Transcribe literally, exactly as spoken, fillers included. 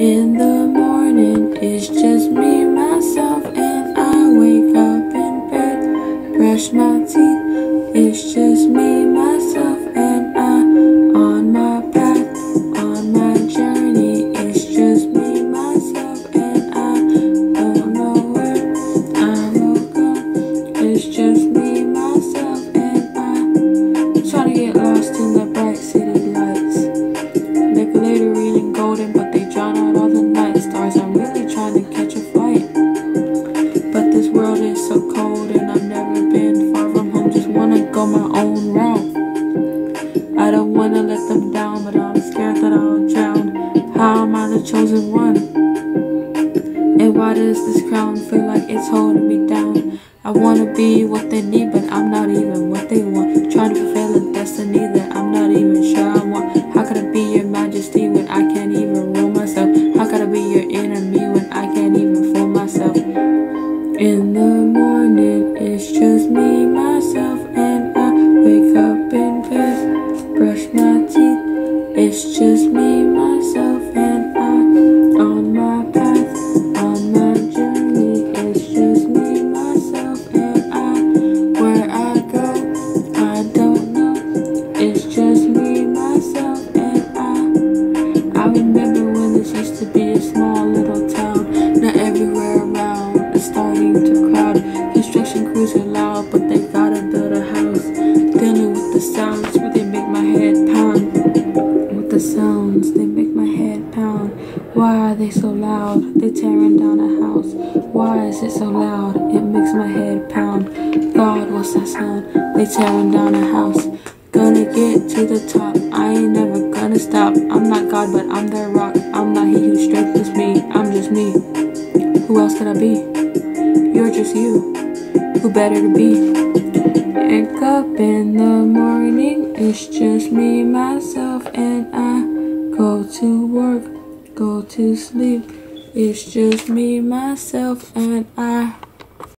In the morning, it's just me, myself, and I wake up in bed, brush my teeth. It's just me, myself, and I on my path, on my journey. It's just me, myself, and I don't know where I will go. It's just me, myself, and I try to get lost in the bright city lights. They glittering and golden, but they drown out all the night stars. I'm really trying to catch a flight, but this world is so cold, and I've never been far from home. Just wanna go my own route. I don't wanna let them down, but I'm scared that I'll drown. How am I the chosen one? And why does this crown feel like it's holding me down? I wanna be what they need, but I'm not even what they want. Trying to fulfill a destiny that I'm not even sure I want. How could I be your majesty when I can't even rule myself? How could I be your enemy when I can't even fool myself? In the morning, it's just me, myself, and I wake up in bed, brush my teeth. It's just me, myself, and I on my path, on my journey. It's just me, myself, and I where I go, I don't know. It's just me, myself, and I. I remember when this used to be a small little town. Not everywhere around is starting to crowd. Construction crews are loud, but they gotta build a house. Dealing with the sounds where they make my head pound. With the sounds, they make my head pound. Why are they so loud? They tearing down a house. Why is it so loud? It makes my head pound. God, what's that sound? They tearing down a house. Gonna get to the top. I ain't never gonna stop. I'm not God, but I'm the rock. I'm not he who strengthens me. I'm just me. Who else could I be? You're just you. Who better to be? Wake up in the morning. It's just me, myself, and I. Go to work, go to sleep. It's just me, myself, and I.